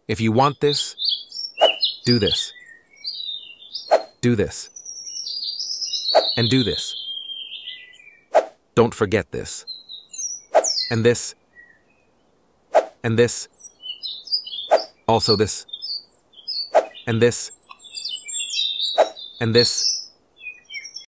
If you want this, do this. Do this. And do this. Don't forget this. And this. And this. Also this. And this. And this.